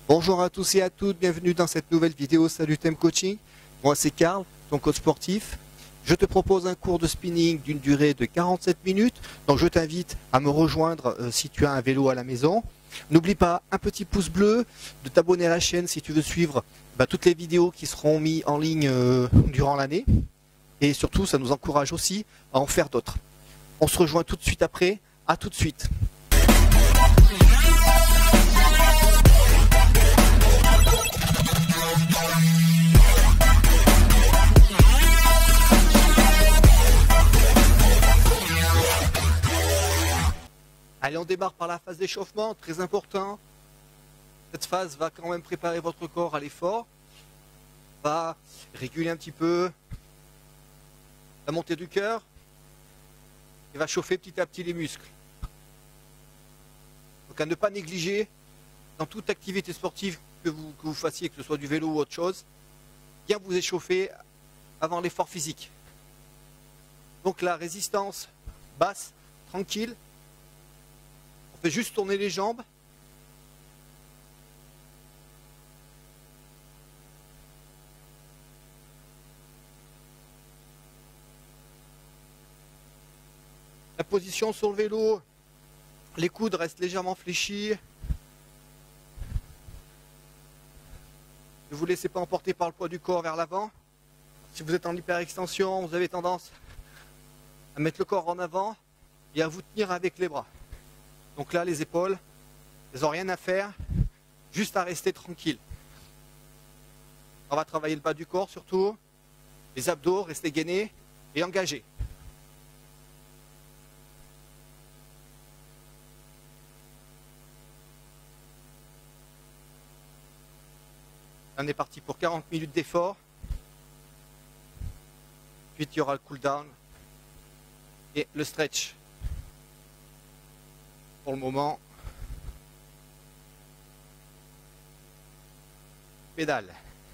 Bonjour à tous et à toutes, bienvenue dans cette nouvelle vidéo Salut Thème Coaching. Moi c'est Karl, ton coach sportif. Je te propose un cours de spinning d'une durée de 47 minutes. Donc je t'invite à me rejoindre si tu as un vélo à la maison. N'oublie pas un petit pouce bleu, de t'abonner à la chaîne si tu veux suivre toutes les vidéos qui seront mises en ligne durant l'année. Et surtout, ça nous encourage aussi à en faire d'autres. On se rejoint tout de suite après. À tout de suite. Allez, on démarre par la phase d'échauffement, très important. Cette phase va quand même préparer votre corps à l'effort, va réguler un petit peu la montée du cœur et va chauffer petit à petit les muscles. Donc à ne pas négliger dans toute activité sportive que vous fassiez, que ce soit du vélo ou autre chose, bien vous échauffer avant l'effort physique. Donc la résistance basse, tranquille. On fait juste tourner les jambes. La position sur le vélo, les coudes restent légèrement fléchis. Ne vous laissez pas emporter par le poids du corps vers l'avant. Si vous êtes en hyperextension, vous avez tendance à mettre le corps en avant et à vous tenir avec les bras. Donc là, les épaules, elles n'ont rien à faire, juste à rester tranquille. On va travailler le bas du corps surtout, les abdos, rester gainés et engagés. On est parti pour 40 minutes d'effort. Puis il y aura le cool down et le stretch. Pour le moment, pédale.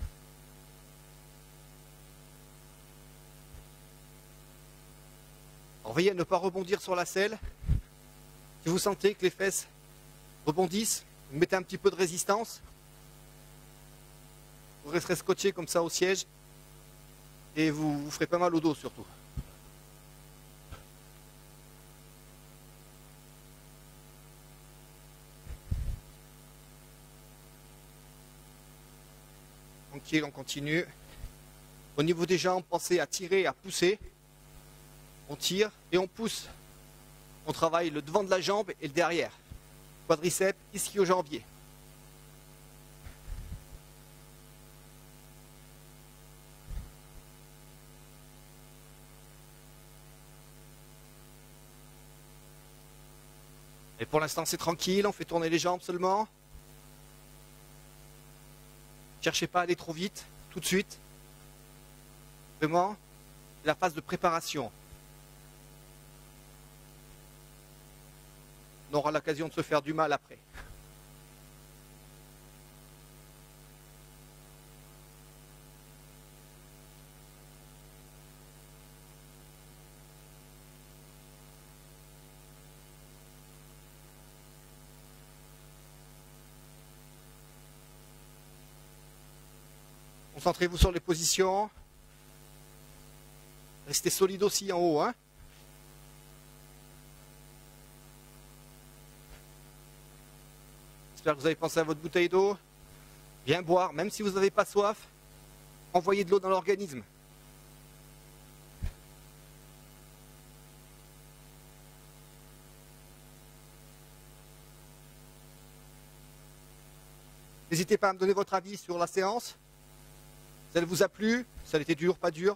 Alors veillez à ne pas rebondir sur la selle. Si vous sentez que les fesses rebondissent, vous mettez un petit peu de résistance. Vous resterez scotché comme ça au siège et vous ferez pas mal au dos surtout. Tranquille, on continue. Au niveau des jambes, pensez à tirer, à pousser. On tire et on pousse. On travaille le devant de la jambe et le derrière. Quadriceps, ischio-jambier. Et pour l'instant, c'est tranquille, on fait tourner les jambes seulement. Cherchez pas à aller trop vite, tout de suite. Vraiment, la phase de préparation. On aura l'occasion de se faire du mal après. Concentrez-vous sur les positions. Restez solide aussi en haut. Hein. J'espère que vous avez pensé à votre bouteille d'eau. Bien boire, même si vous n'avez pas soif. Envoyez de l'eau dans l'organisme. N'hésitez pas à me donner votre avis sur la séance. Ça vous a plu? Ça a été dur, pas dur?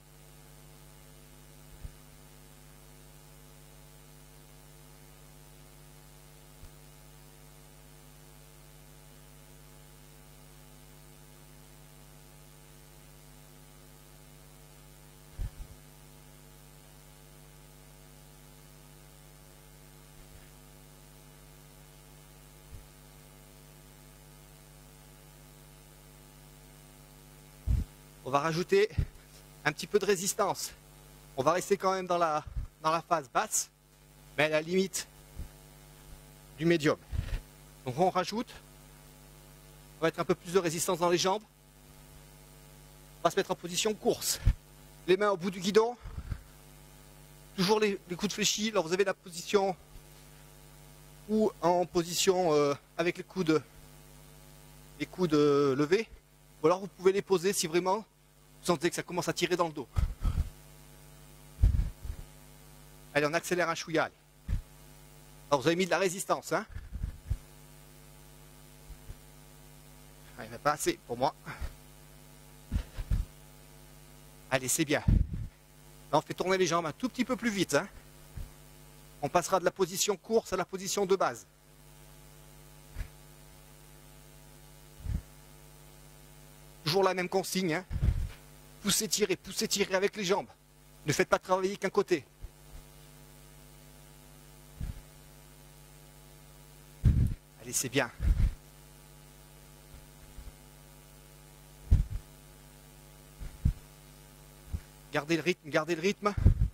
On va rajouter un petit peu de résistance. On va rester quand même dans la phase basse, mais à la limite du médium. Donc on rajoute On va mettre un peu plus de résistance dans les jambes. On va se mettre en position course. Les mains au bout du guidon. Toujours les coudes fléchis. Alors vous avez la position ou en position avec les coudes levés. Ou alors vous pouvez les poser si vraiment vous sentez que ça commence à tirer dans le dos. Allez, on accélère un chouïa. Alors vous avez mis de la résistance, hein. Il va pas assez pour moi. Allez, c'est bien. Là, on fait tourner les jambes un tout petit peu plus vite, hein. On passera de la position course à la position de base. Toujours la même consigne, hein. Poussez, tirez avec les jambes. Ne faites pas travailler qu'un côté. Allez, c'est bien. Gardez le rythme, gardez le rythme.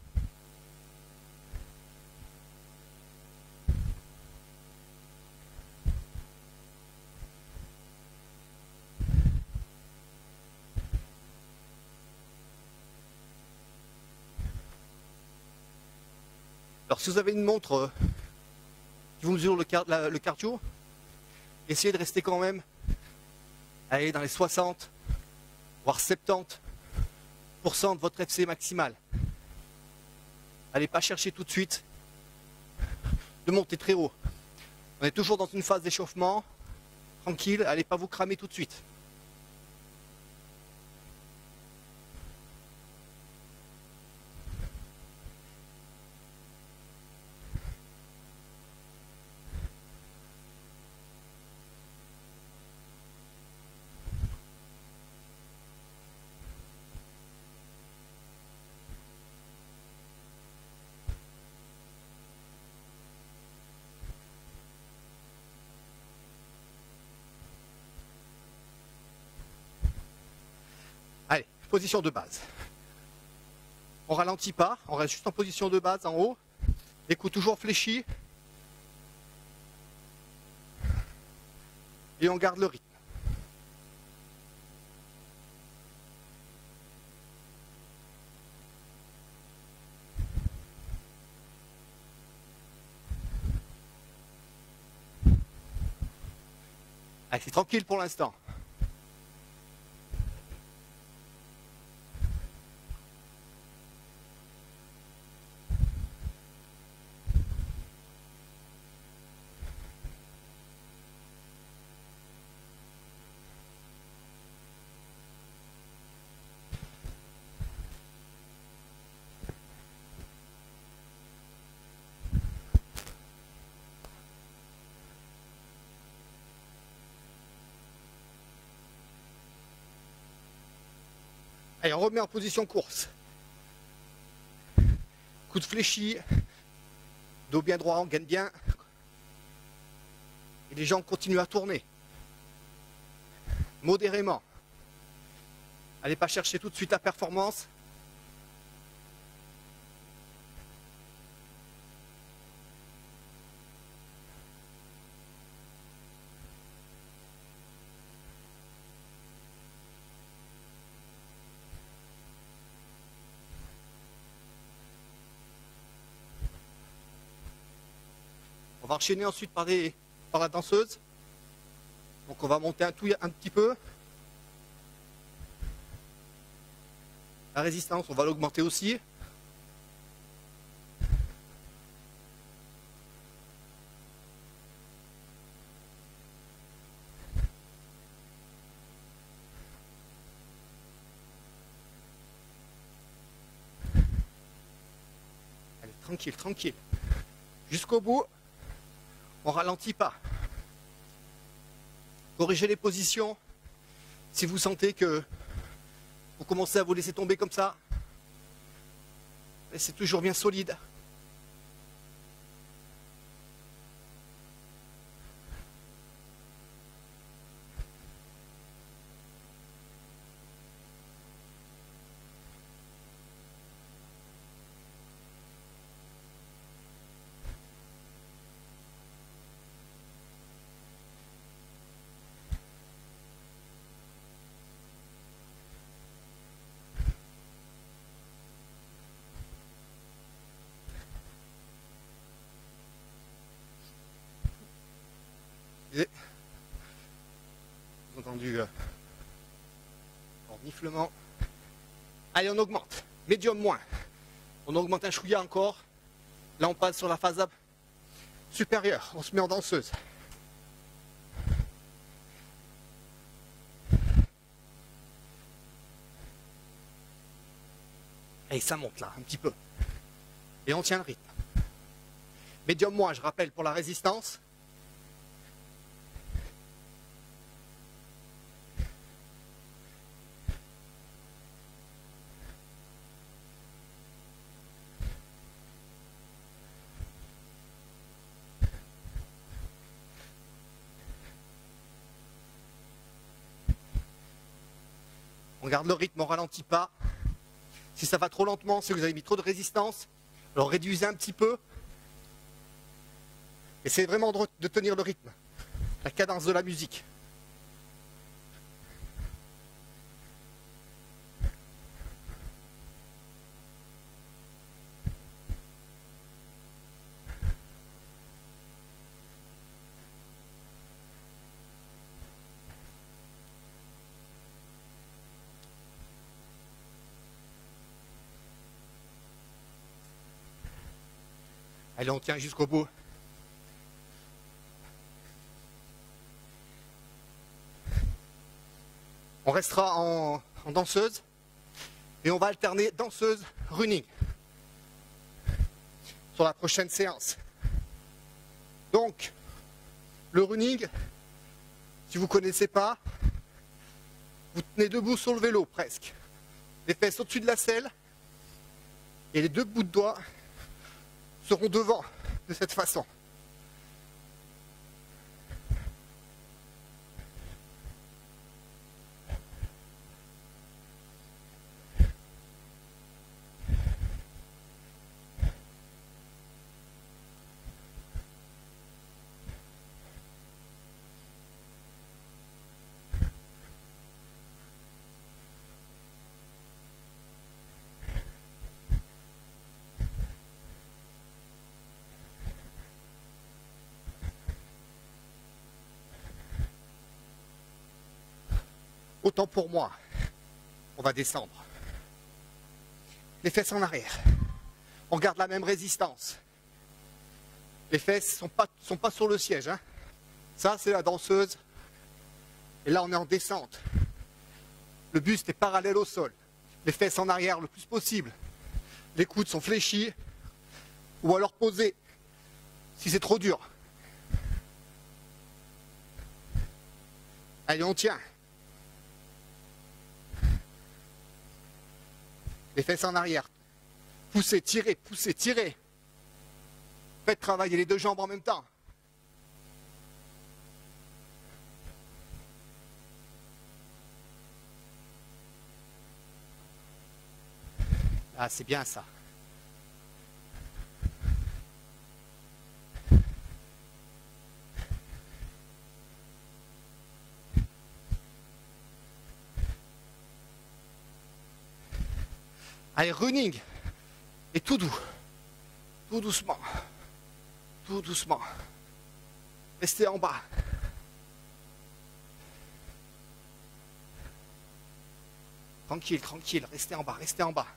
Alors si vous avez une montre qui vous mesure le cardio, essayez de rester quand même allez, dans les 60, voire 70% de votre FC maximal. Allez pas chercher tout de suite de monter très haut. On est toujours dans une phase d'échauffement, tranquille, allez pas vous cramer tout de suite. Allez, position de base. On ralentit pas, on reste juste en position de base en haut. Les coudes toujours fléchis. Et on garde le rythme. Allez, c'est tranquille pour l'instant. Allez, on remet en position course. Coude fléchi, dos bien droit, on gagne bien. Et les jambes continuent à tourner. Modérément. Allez pas chercher tout de suite la performance. On va enchaîner ensuite par la danseuse. Donc on va monter un petit peu. La résistance, on va l'augmenter aussi. Allez, tranquille, tranquille. Jusqu'au bout. On ralentit pas. Corrigez les positions. Si vous sentez que vous commencez à vous laisser tomber comme ça, c'est toujours bien solide. J'ai entendu reniflement. Allez, on augmente. Médium moins. On augmente un chouïa encore. Là, on passe sur la phase supérieure. On se met en danseuse. Et ça monte là, un petit peu. Et on tient le rythme. Médium moins, je rappelle, pour la résistance. On garde le rythme, on ralentit pas. Si ça va trop lentement, c'est que vous avez mis trop de résistance. Alors réduisez un petit peu. Essayez vraiment de tenir le rythme, la cadence de la musique. Allez, on tient jusqu'au bout. On restera en danseuse et on va alterner danseuse, running sur la prochaine séance. Donc, le running, si vous ne connaissez pas, vous tenez debout sur le vélo presque. Les fesses au-dessus de la selle et les deux bouts de doigts seront devant de cette façon. Autant pour moi, on va descendre. Les fesses en arrière. On garde la même résistance. Les fesses sont pas sur le siège. Hein. Ça, c'est la danseuse. Et là, on est en descente. Le buste est parallèle au sol. Les fesses en arrière le plus possible. Les coudes sont fléchis. Ou alors posés, si c'est trop dur. Allez, on tient. Les fesses en arrière. Poussez, tirez, poussez, tirez. Faites travailler les deux jambes en même temps. Ah, c'est bien ça. Allez, running. Et tout doux. Tout doucement. Tout doucement. Restez en bas. Tranquille, tranquille. Restez en bas, restez en bas.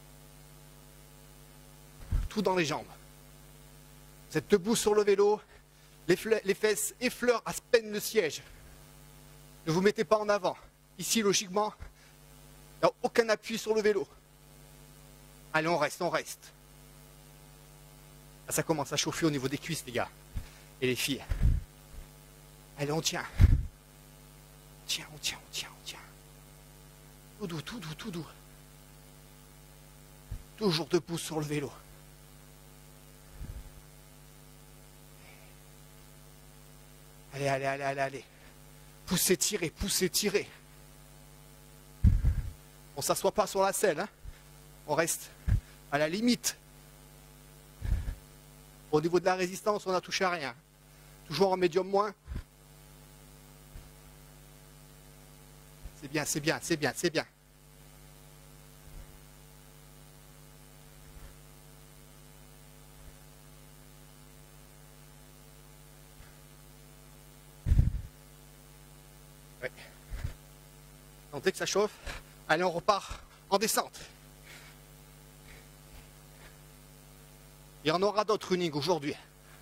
Tout dans les jambes. Vous êtes debout sur le vélo. Les fesses effleurent à peine le siège. Ne vous mettez pas en avant. Ici, logiquement, il n'y a aucun appui sur le vélo. Allez, on reste, on reste. Là, ça commence à chauffer au niveau des cuisses, les gars. Et les filles. Allez, on tient. On tient, on tient, on tient, on tient. Tout doux, tout doux, tout doux. Toujours debout sur le vélo. Allez, allez, allez, allez, allez. Poussez, tirez, poussez, tirez. On ne s'assoit pas sur la selle, hein. On reste à la limite. Au niveau de la résistance, on n'a touché à rien. Toujours en médium moins. C'est bien, c'est bien, c'est bien, c'est bien. Ouais. Donc dès que ça chauffe, allez, on repart en descente. Il y en aura d'autres running aujourd'hui.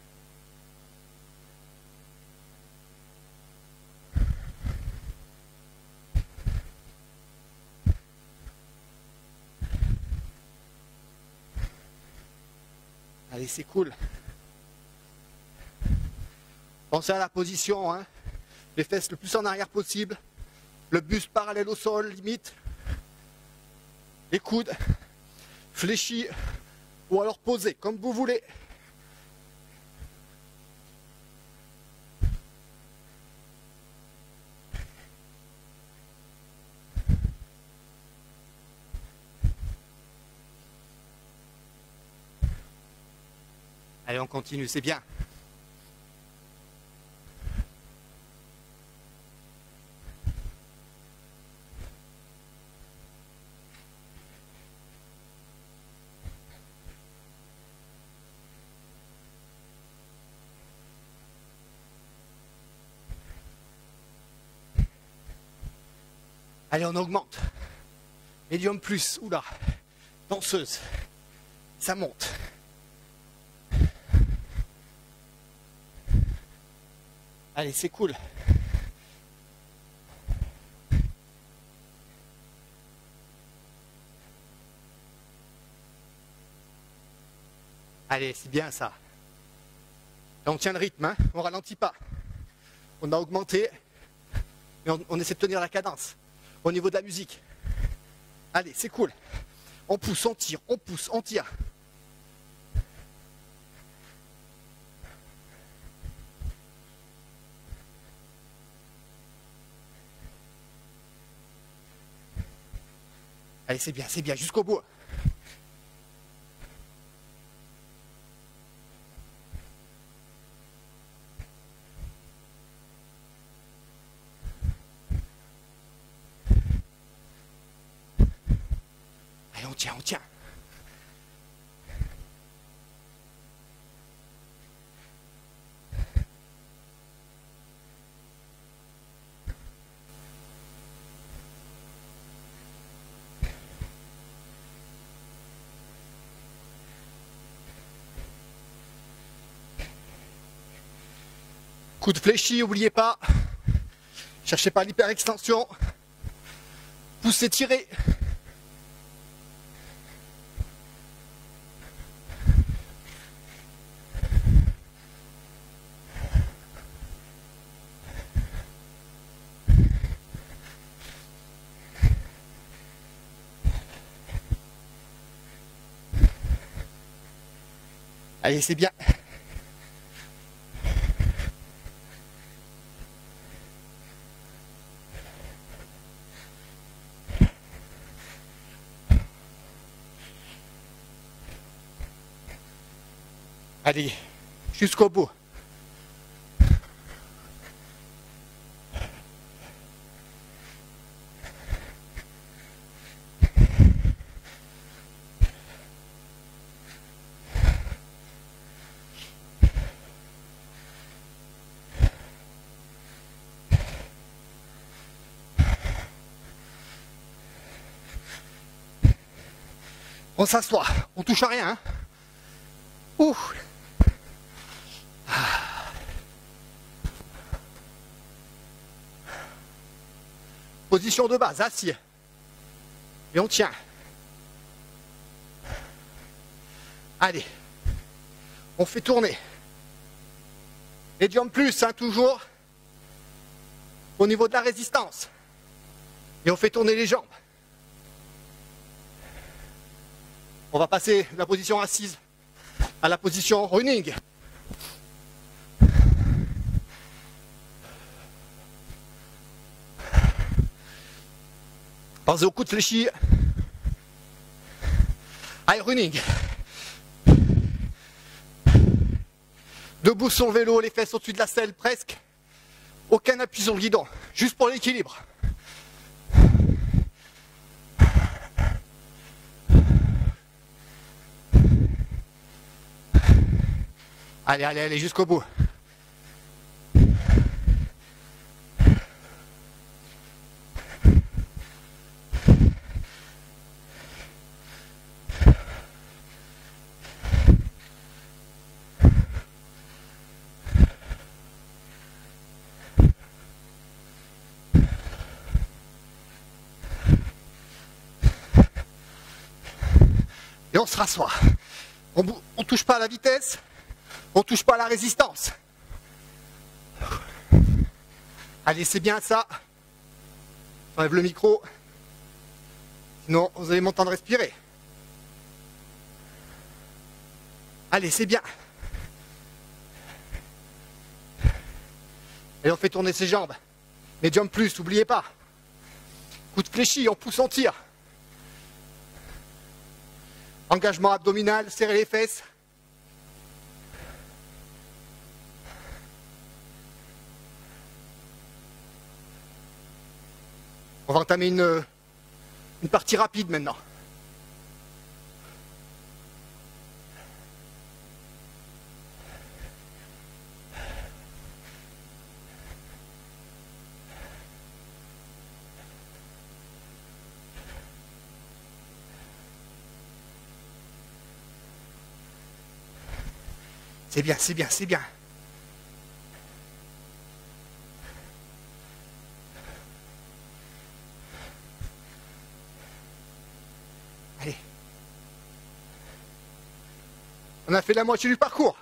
Allez, c'est cool. Pensez à la position, hein. Les fesses le plus en arrière possible. Le buste parallèle au sol, limite. Les coudes fléchis ou alors posés, comme vous voulez. Allez, on continue, c'est bien. Allez, on augmente. Médium plus, oula, danseuse, ça monte. Allez, c'est cool. Allez, c'est bien ça. Et on tient le rythme, hein, on ralentit pas. On a augmenté, mais on essaie de tenir la cadence au niveau de la musique. Allez, c'est cool. On pousse, on tire, on pousse, on tire. Allez, c'est bien, jusqu'au bout. Allez, on tient, on tient. Coude fléchi, n'oubliez pas. Cherchez pas l'hyperextension. Poussez, tirez. Allez, c'est bien. Allez, jusqu'au bout. On s'assoit, on touche à rien. Hein. Ouh. Position de base, assis. Et on tient. Allez. On fait tourner. Médium plus, hein, toujours. Au niveau de la résistance. Et on fait tourner les jambes. On va passer de la position assise à la position running. Pensez au coup de fléchi. Allez, running. Debout sur le vélo, les fesses au-dessus de la selle, presque. Aucun appui sur le guidon, juste pour l'équilibre. Allez, allez, allez, jusqu'au bout. on se rassoit. On ne touche pas à la vitesse, on ne touche pas à la résistance. Allez, c'est bien ça. J'enlève le micro. Sinon, vous allez m'entendre respirer. Allez, c'est bien. Et on fait tourner ses jambes. Médium plus, n'oubliez pas. Coup de fléchi, on pousse, on tire. Engagement abdominal, serrez les fesses. On va entamer une partie rapide maintenant. C'est bien, c'est bien, c'est bien. Allez. On a fait la moitié du parcours.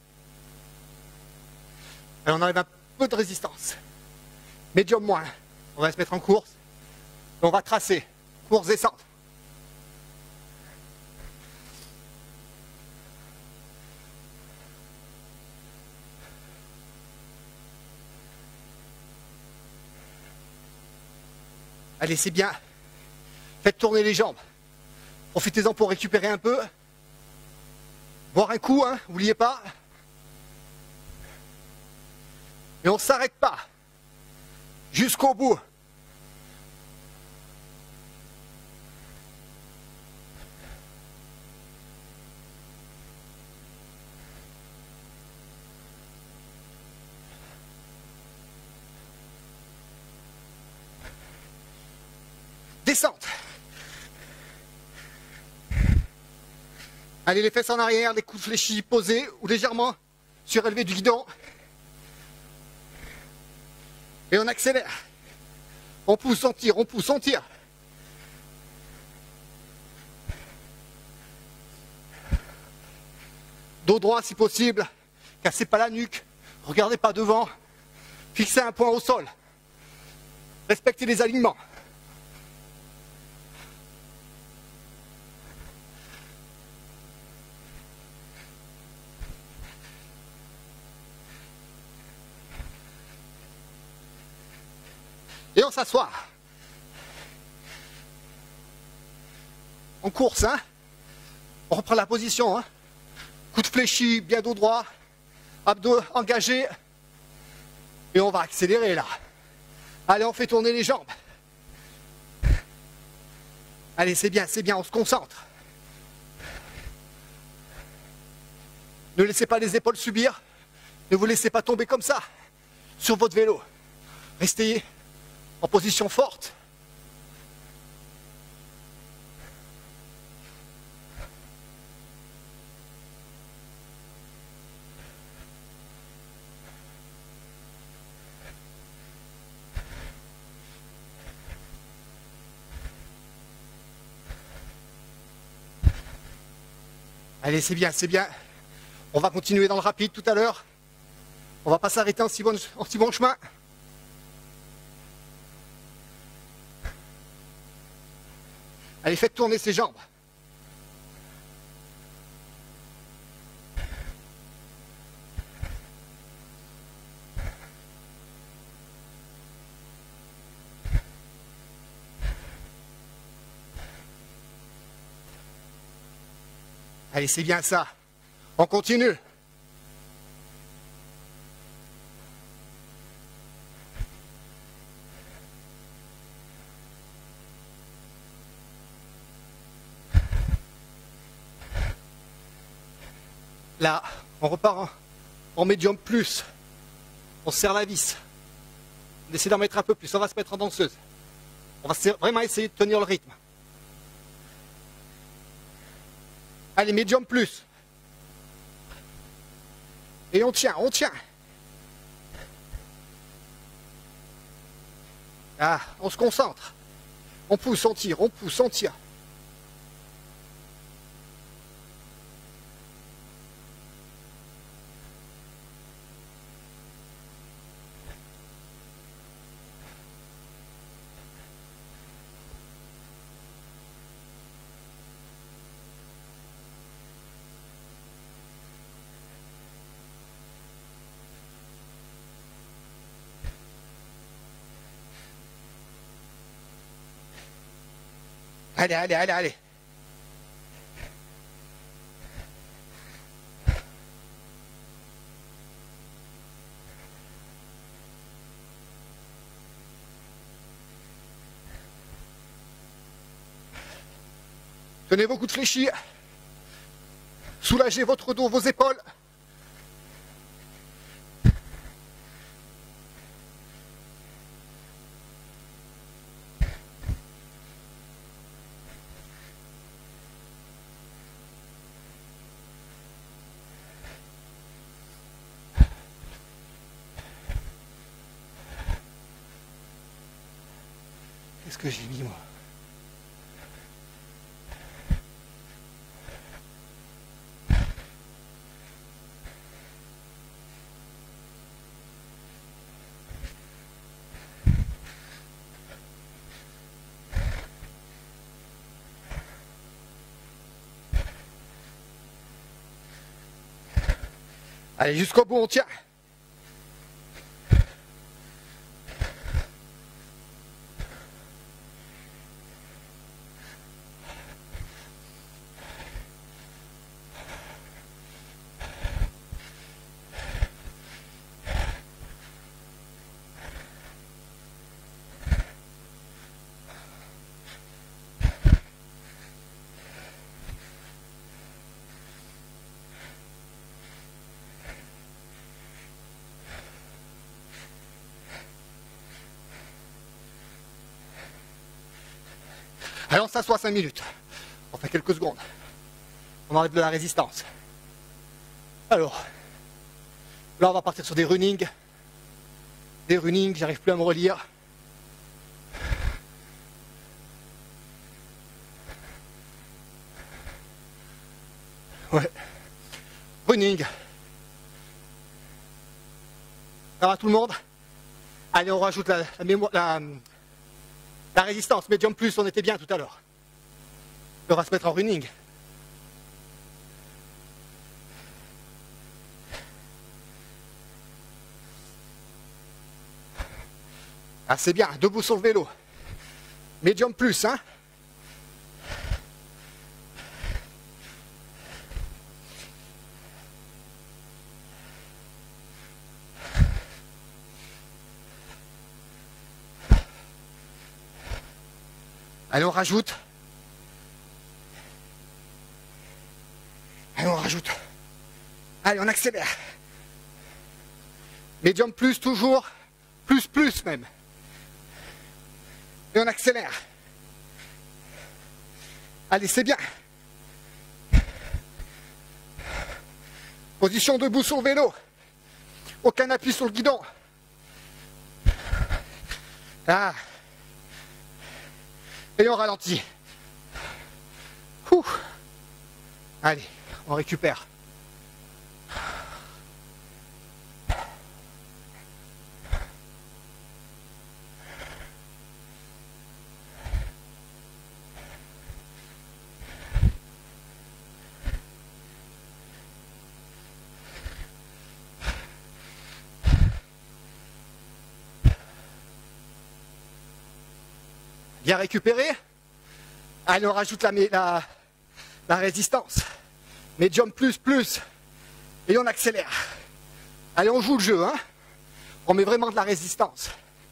Alors on enlève un peu de résistance. Médium moins. On va se mettre en course. Et on va tracer. Course descente. Allez, c'est bien. Faites tourner les jambes. Profitez-en pour récupérer un peu. Boire un coup, hein, n'oubliez pas. Et on ne s'arrête pas. Jusqu'au bout. Descente. Allez, les fesses en arrière, les coudes fléchis, posés ou légèrement surélevés du guidon. Et on accélère. On pousse, on tire, on pousse, on tire. Dos droit si possible. Cassez pas la nuque. Regardez pas devant. Fixez un point au sol. Respectez les alignements. Et on s'assoit. On course, hein. On reprend la position, hein. Coup de fléchi, bien dos droit. Abdos engagés. Et on va accélérer là. Allez, on fait tourner les jambes. Allez, c'est bien, on se concentre. Ne laissez pas les épaules subir. Ne vous laissez pas tomber comme ça sur votre vélo. Restez en position forte. Allez, c'est bien, c'est bien. On va continuer dans le rapide tout à l'heure. On va pas s'arrêter en si bon chemin. Allez, faites tourner ses jambes. Allez, c'est bien ça. On continue. Là, on repart en médium plus. On serre la vis. On essaie d'en mettre un peu plus. On va se mettre en danseuse. On va vraiment essayer de tenir le rythme. Allez, médium plus. Et on tient, on tient. Ah, on se concentre. On pousse, on tire, on pousse, on tire. Allez, allez, allez, allez. Tenez vos coudes fléchis. Soulagez votre dos, vos épaules. Qu'est-ce que j'ai mis moi? Allez, jusqu'au bout, on tient. Allez, on s'assoit 5 minutes. On fait quelques secondes. On enlève de la résistance. Alors, là on va partir sur des running. Des running, j'arrive plus à me relire. Ouais. Running. Ça va tout le monde? Allez, on rajoute la mémoire, la résistance, médium plus, on était bien tout à l'heure. On va se mettre en running. Ah, c'est bien, debout sur le vélo. Médium plus, hein. Allez, on rajoute. Allez, on rajoute. Allez, on accélère. Médium plus toujours. Plus même. Et on accélère. Allez, c'est bien. Position debout sur le vélo. Aucun appui sur le guidon. Ah. Et on ralentit. Ouh. Allez, on récupère. Bien récupéré. Allez, on rajoute la résistance. Médium plus. Et on accélère. Allez, on joue le jeu, hein. On met vraiment de la résistance.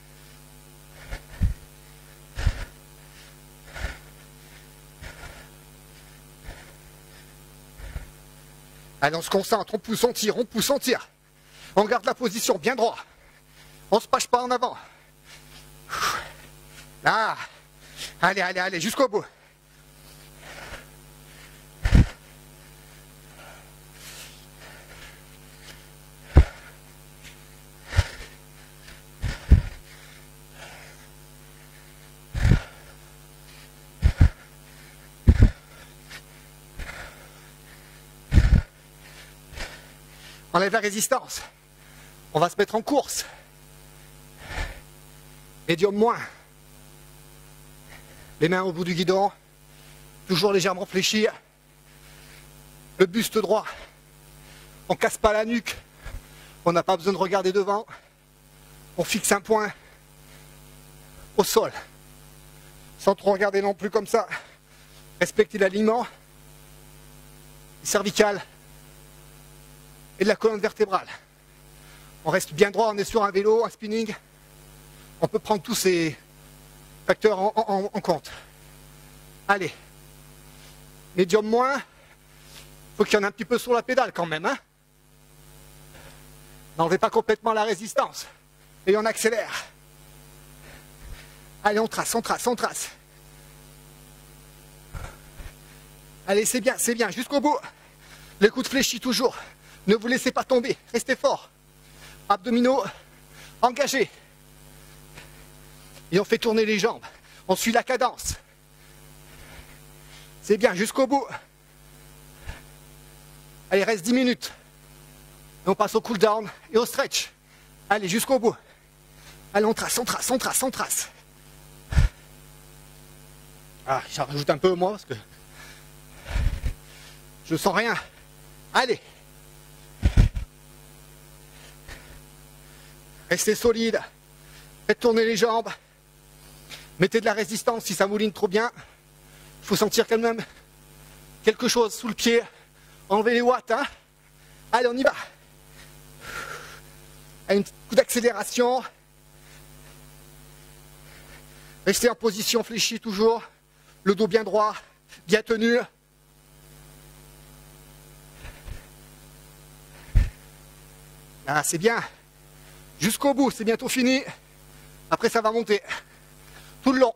Allez, on se concentre, on pousse, on tire, on tire. On garde la position bien droit. On se penche pas en avant. Là. Allez, jusqu'au bout. On enlève la résistance. On va se mettre en course. Médium moins. Les mains au bout du guidon. Toujours légèrement fléchir. Le buste droit. On ne casse pas la nuque. On n'a pas besoin de regarder devant. On fixe un point au sol. Sans trop regarder non plus comme ça. Respectez l'alignement cervical et de la colonne vertébrale. On reste bien droit, on est sur un vélo, un spinning. On peut prendre tous ces facteurs en compte. Allez. Médium moins. Faut qu'il y en ait un petit peu sur la pédale quand même. Hein. N'enlevez pas complètement la résistance. Et on accélère. Allez, on trace, on trace, on trace. Allez, c'est bien, jusqu'au bout. Les coudes fléchis toujours. Ne vous laissez pas tomber, restez fort. Abdominaux engagés. Et on fait tourner les jambes. On suit la cadence. C'est bien, jusqu'au bout. Allez, reste 10 minutes. Et on passe au cool down et au stretch. Allez, jusqu'au bout. Allez, on trace, on trace, on trace, on trace. Ah, j'en rajoute un peu moi parce que je sens rien. Allez. Restez solide. Faites tourner les jambes. Mettez de la résistance si ça mouline trop bien. Il faut sentir quand même quelque chose sous le pied. Enlevez les watts. Hein. Allez, on y va. Un coup d'accélération. Restez en position fléchie toujours. Le dos bien droit, bien tenu. Ah, c'est bien. Jusqu'au bout, c'est bientôt fini. Après, ça va monter. Tout le long.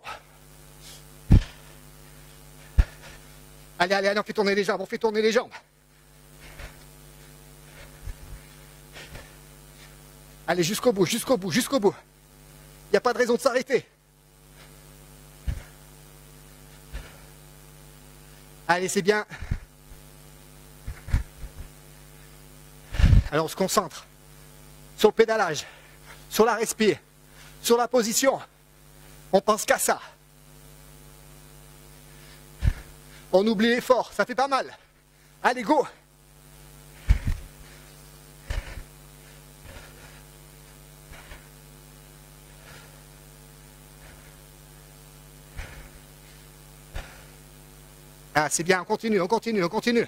Allez, allez, allez, on fait tourner les jambes, on fait tourner les jambes. Allez, jusqu'au bout, jusqu'au bout, jusqu'au bout. Il n'y a pas de raison de s'arrêter. Allez, c'est bien. Alors, on se concentre sur le pédalage, sur la respire, sur la position. On pense qu'à ça. On oublie l'effort, ça fait pas mal. Allez, go! Ah, c'est bien, on continue, on continue, on continue.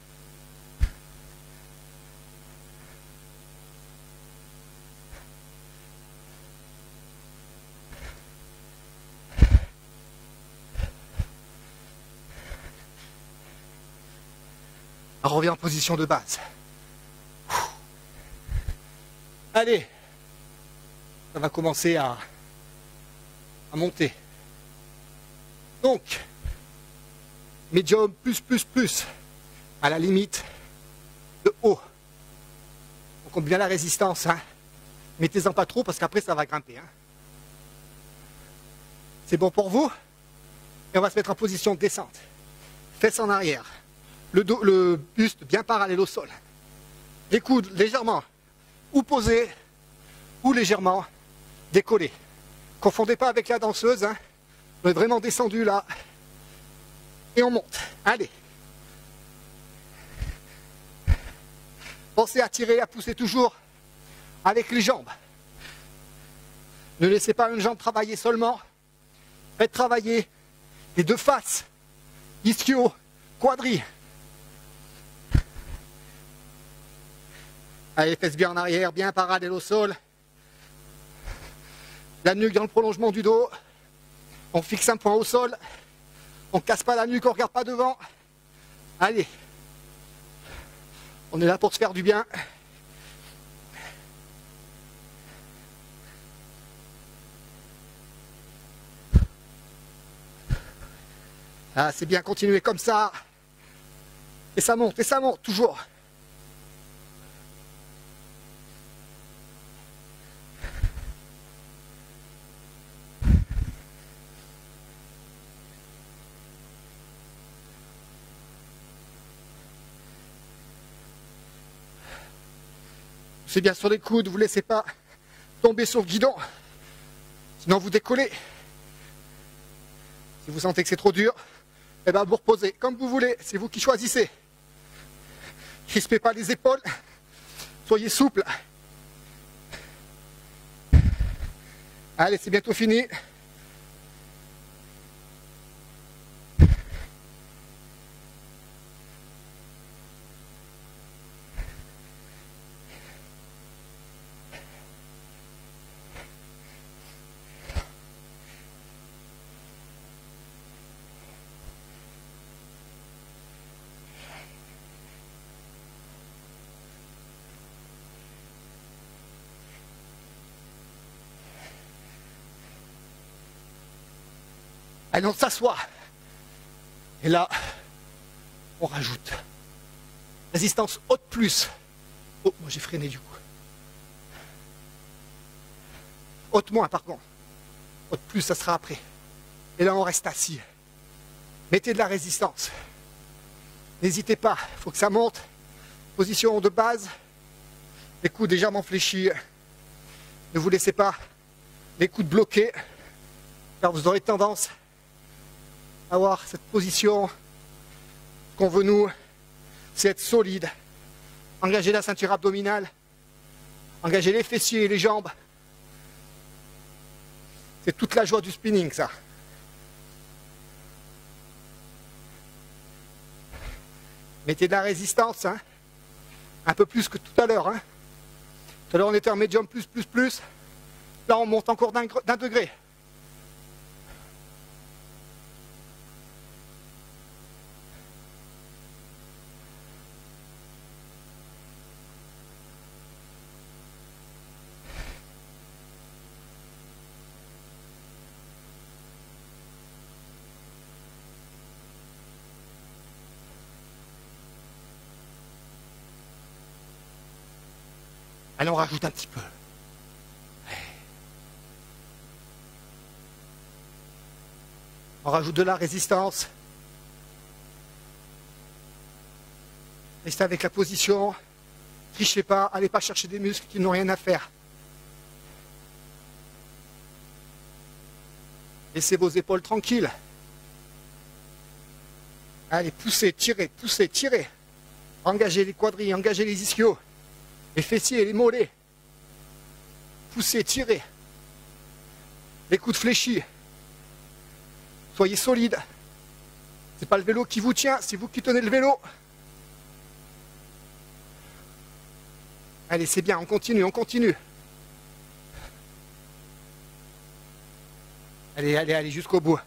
On revient en position de base. Allez, ça va commencer à monter. Donc, médium, plus, à la limite de haut. On compte bien la résistance. Hein. Mettez-en pas trop parce qu'après ça va grimper. Hein. C'est bon pour vous? Et on va se mettre en position de descente. Fesses en arrière. Le buste bien parallèle au sol. Les coudes légèrement ou posés ou légèrement décollés. Confondez pas avec la danseuse. Hein. On est vraiment descendu là. Et on monte. Allez. Pensez à tirer, à pousser toujours avec les jambes. Ne laissez pas une jambe travailler seulement. Faites travailler les deux faces. Ischio, quadri. Allez, fesses bien en arrière, bien parallèle au sol. La nuque dans le prolongement du dos. On fixe un point au sol. On ne casse pas la nuque, on ne regarde pas devant. Allez. On est là pour se faire du bien. Ah, c'est bien, continuez comme ça. Et ça monte, toujours. C'est bien sur les coudes, vous ne laissez pas tomber sur le guidon. Sinon vous décollez. Si vous sentez que c'est trop dur, eh ben vous reposez comme vous voulez, c'est vous qui choisissez. Crispez pas les épaules, soyez souple. Allez, c'est bientôt fini. Allez, on s'assoit. Et là, on rajoute. Résistance haute plus. Oh, moi j'ai freiné du coup. Haute moins, pardon. Haute plus, ça sera après. Et là, on reste assis. Mettez de la résistance. N'hésitez pas, il faut que ça monte. Position de base. Les coudes légèrement fléchis. Ne vous laissez pas les coudes bloqués, car vous aurez tendance à avoir cette position. Ce qu'on veut nous, c'est être solide. Engagez la ceinture abdominale. Engagez les fessiers et les jambes. C'est toute la joie du spinning, ça. Mettez de la résistance, hein. Un peu plus que tout à l'heure. Hein. Tout à l'heure, on était en médium plus. Là, on monte encore d'un degré. Allez, on rajoute un petit peu. On rajoute de la résistance. Restez avec la position. Trichez pas, allez pas chercher des muscles qui n'ont rien à faire. Laissez vos épaules tranquilles. Allez, poussez, tirez, poussez, tirez. Engagez les quadrilles, engagez les ischios. Les fessiers, les mollets. Poussez, tirez. Les coudes fléchis. Soyez solide. C'est pas le vélo qui vous tient, c'est vous qui tenez le vélo. Allez, c'est bien, on continue, on continue. Allez, allez, allez, jusqu'au bout.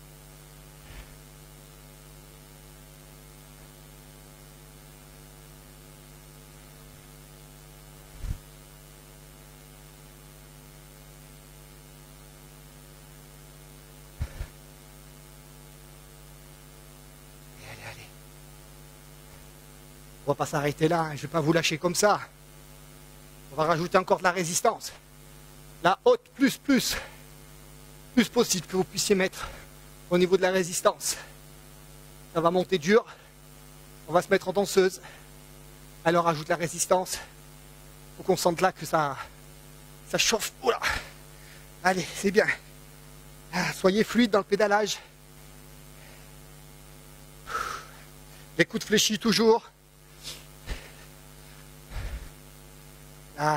On va pas s'arrêter là, hein. Je ne vais pas vous lâcher comme ça. On va rajouter encore de la résistance. La haute, plus possible que vous puissiez mettre au niveau de la résistance. Ça va monter dur. On va se mettre en danseuse. Alors rajoute la résistance. Il faut qu'on sente là que ça chauffe. Oula. Allez, c'est bien. Soyez fluide dans le pédalage. Les coudes fléchis toujours. Ah,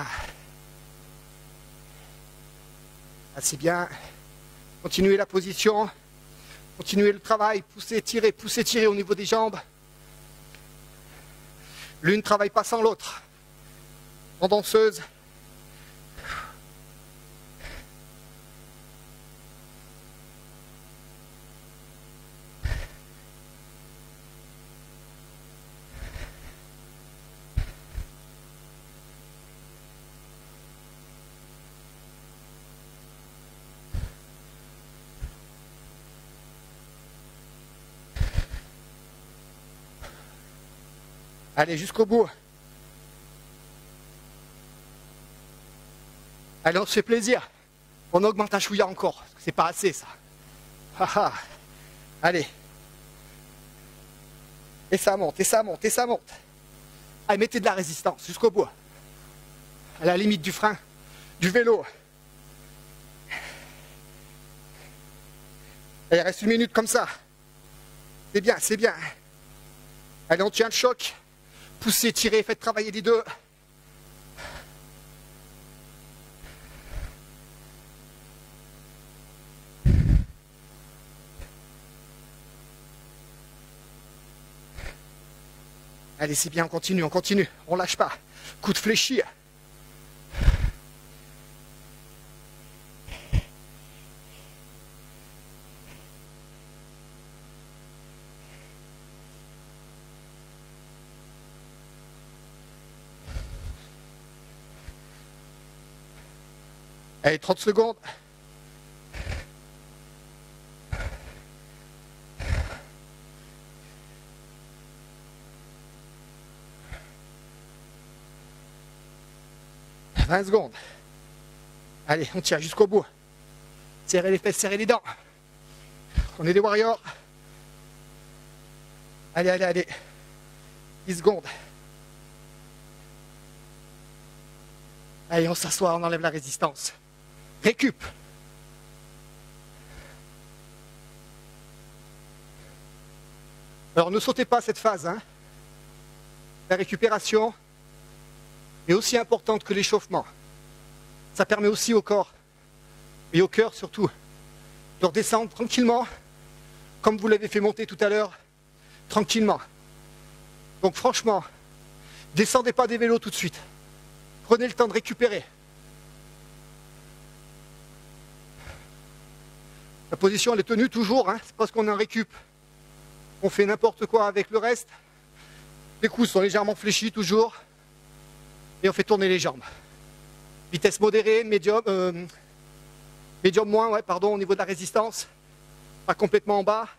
c'est bien. Continuez la position. Continuez le travail. Poussez, tirez au niveau des jambes. L'une ne travaille pas sans l'autre. En danseuse. Allez, jusqu'au bout. Allez, on se fait plaisir. On augmente un chouïa encore, parce que c'est pas assez, ça. Allez. Et ça monte, et ça monte, et ça monte. Allez, mettez de la résistance jusqu'au bout. À la limite du frein, du vélo. Allez, il reste 1 minute comme ça. C'est bien, c'est bien. Allez, on tient le choc. Poussez, tirez, faites travailler les deux. Allez, c'est bien, on continue, on lâche pas. Coup de fléchir. Allez, 30 secondes. 20 secondes. Allez, on tire jusqu'au bout. Serrez les fesses, serrez les dents. On est des warriors. Allez, allez, allez. 10 secondes. Allez, on s'assoit, on enlève la résistance. Récup. Alors ne sautez pas cette phase. Hein. La récupération est aussi importante que l'échauffement. Ça permet aussi au corps, et au cœur surtout, de redescendre tranquillement, comme vous l'avez fait monter tout à l'heure, tranquillement. Donc franchement, descendez pas des vélos tout de suite. Prenez le temps de récupérer. La position elle est tenue toujours, hein, c'est parce qu'on est en récup. On fait n'importe quoi avec le reste. Les coudes sont légèrement fléchis toujours. Et on fait tourner les jambes. Vitesse modérée, médium moins, ouais, pardon, au niveau de la résistance. Pas complètement en bas.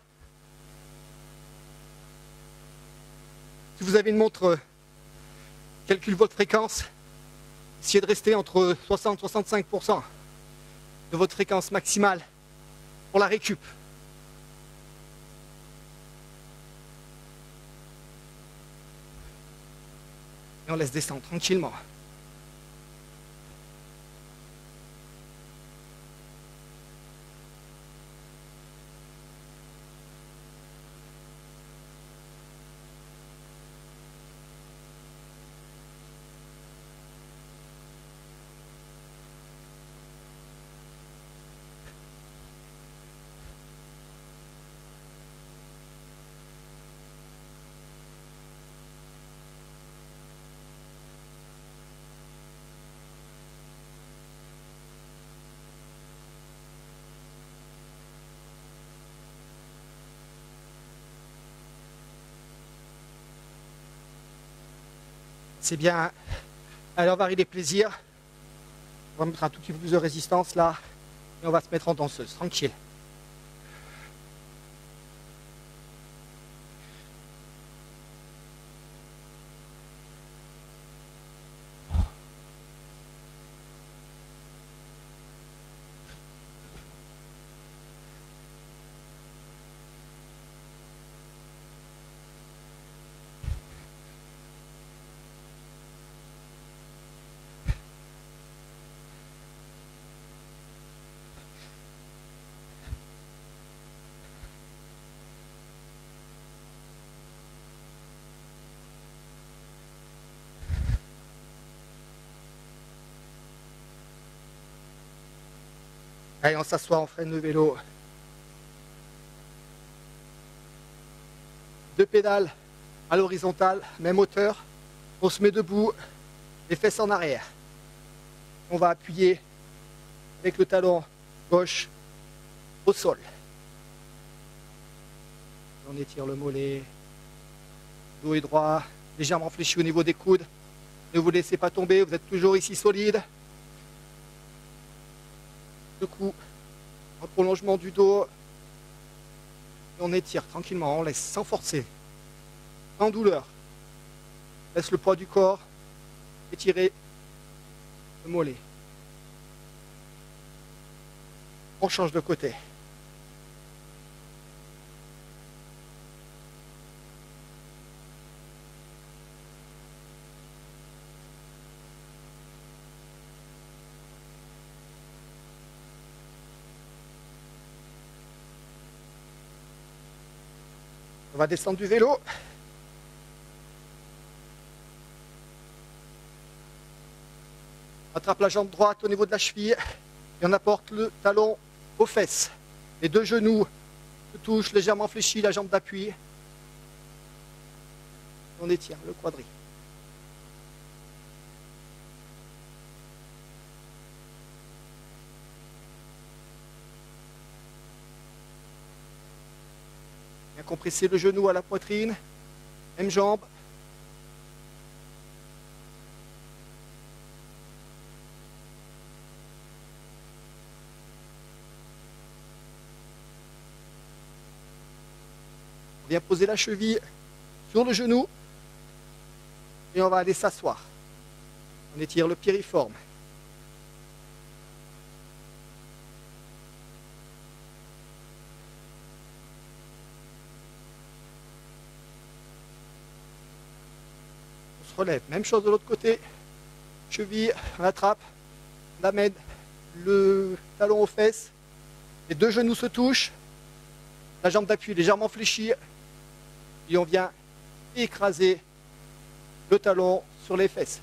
Si vous avez une montre, calcule votre fréquence. Essayez de rester entre 60 et 65% de votre fréquence maximale pour la récup. Et on laisse descendre tranquillement. C'est bien. Allez, on varie les plaisirs. On va mettre un tout petit peu plus de résistance là. Et on va se mettre en danseuse, tranquille. Allez, on s'assoit, on freine le vélo. 2 pédales à l'horizontale, même hauteur. On se met debout, les fesses en arrière. On va appuyer avec le talon gauche au sol. On étire le mollet. Dos est droit, légèrement fléchi au niveau des coudes. Ne vous laissez pas tomber, vous êtes toujours ici solide. Le cou, en prolongement du dos. Et on étire tranquillement, on laisse sans forcer, sans douleur. Laisse le poids du corps, étirer le mollet. On change de côté. On va descendre du vélo. Attrape la jambe droite au niveau de la cheville et on apporte le talon aux fesses. Les 2 genoux se touchent, légèrement fléchis, la jambe d'appui. On étire le quadri. Bien compresser le genou à la poitrine, même jambe. On vient poser la cheville sur le genou et on va aller s'asseoir. On étire le piriforme, relève. Même chose de l'autre côté. Cheville, on attrape, on amène le talon aux fesses. Les deux genoux se touchent. La jambe d'appui légèrement fléchie. Et on vient écraser le talon sur les fesses.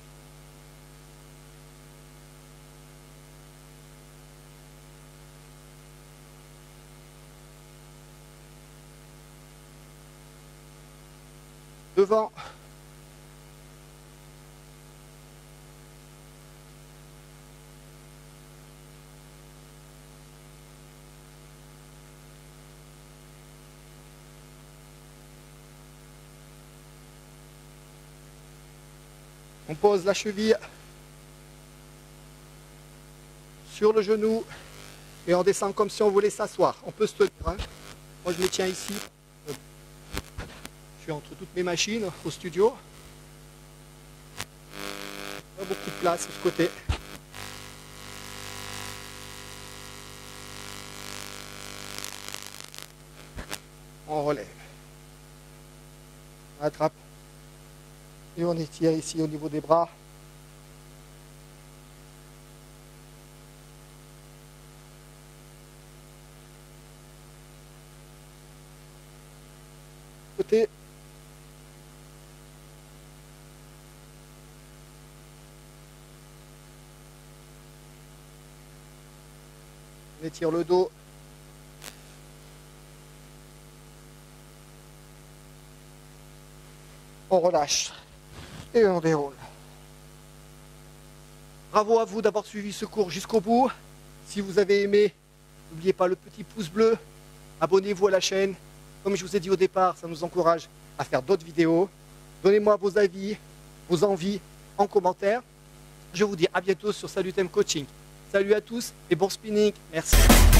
Devant. On pose la cheville sur le genou et on descend comme si on voulait s'asseoir. On peut se tenir. Hein. Moi je me tiens ici. Je suis entre toutes mes machines au studio. Pas beaucoup de place de ce côté. On relève. On attrape. Et on étire ici au niveau des bras. Côté. On étire le dos. On relâche. Et on déroule. Bravo à vous d'avoir suivi ce cours jusqu'au bout. Si vous avez aimé, n'oubliez pas le petit pouce bleu. Abonnez-vous à la chaîne. Comme je vous ai dit au départ, ça nous encourage à faire d'autres vidéos. Donnez-moi vos avis, vos envies en commentaire. Je vous dis à bientôt sur Salut Thème Coaching. Salut à tous et bon spinning. Merci.